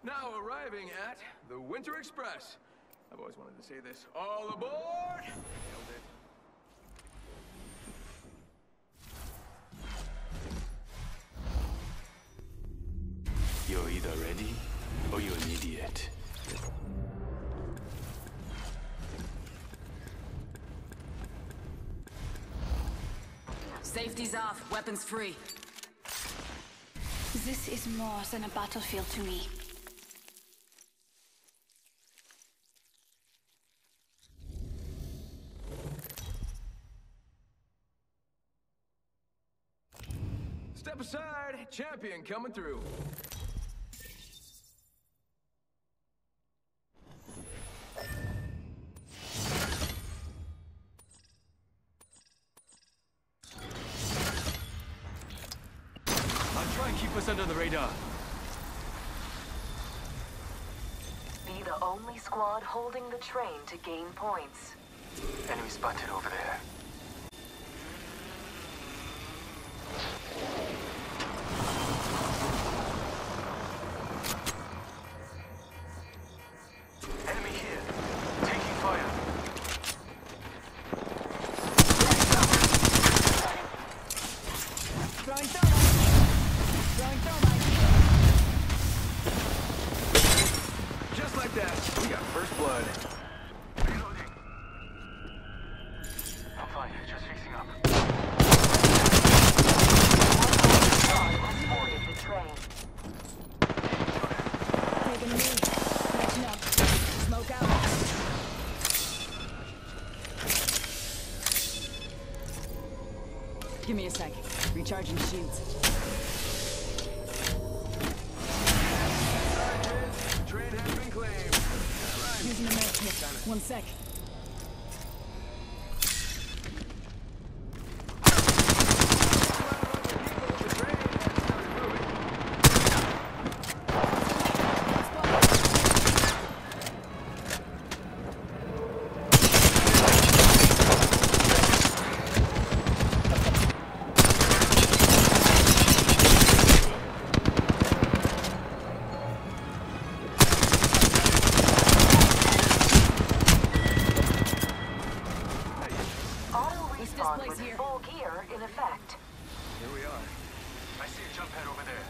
Now arriving at the Winter Express. I've always wanted to say this. All aboard! Nailed it. You're either ready, or you're an idiot. Safety's off, weapons free. This is more than a battlefield to me. Step aside, champion coming through. Try and keep us under the radar. Be the only squad holding the train to gain points. Enemy spotted over there. Enemy here. Taking fire. Throwing thermite. Throwing thermite. Just like that, we got first blood. Reloading. I'm fine. Just fixing up. Squad has boarded the train. Taking a knee. Catching up. Smoke out. Give me a sec. Recharging shields. Train has been claimed. Using a med kit. 1 sec. The train has started moving. Auto This respawn display's with here. full gear in effect. Here we are. I see a jump pad over there.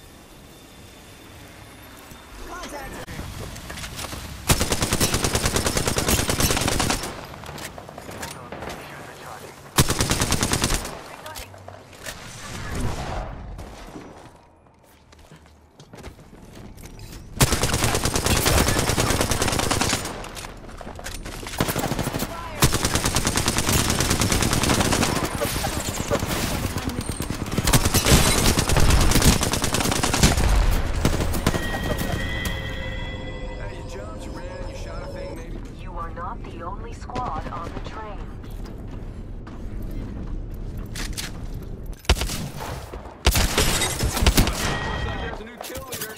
Contact. Hold on. Shields recharging. Hey, you jumped, you ran, you shot a thing, maybe. You are not the only squad on the train. Looks like there's a new kill leader.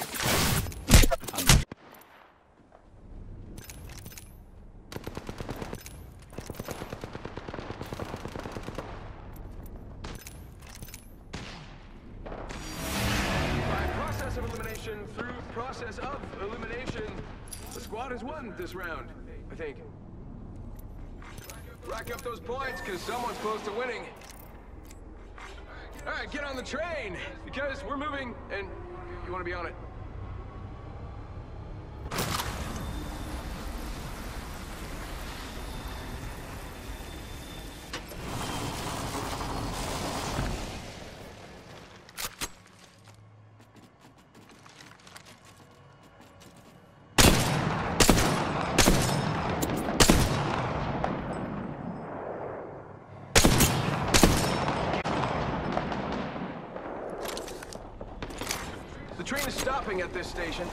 By process of elimination through process of elimination, the squad has won this round, I think. Rack up those points, because someone's close to winning. All right, get on the train, because we're moving, and you want to be on it. The train is stopping at this station.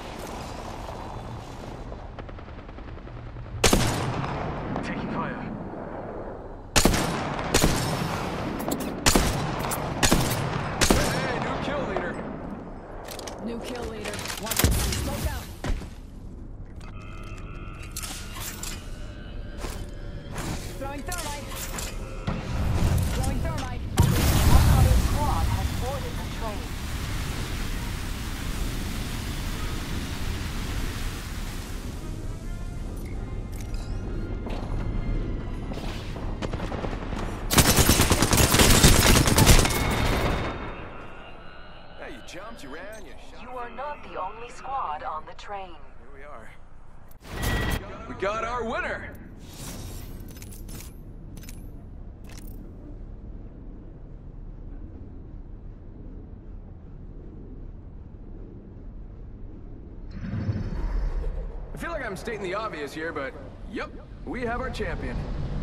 Taking fire. Hey, new kill leader. New kill leader. Watch it. Smoke out. Throwing thermite. Throwing thermite. One other squad has boarded the train. ran, you shot. You are not the only squad on the train. Here we are. We got our winner! I feel like I'm stating the obvious here, but yep, we have our champion.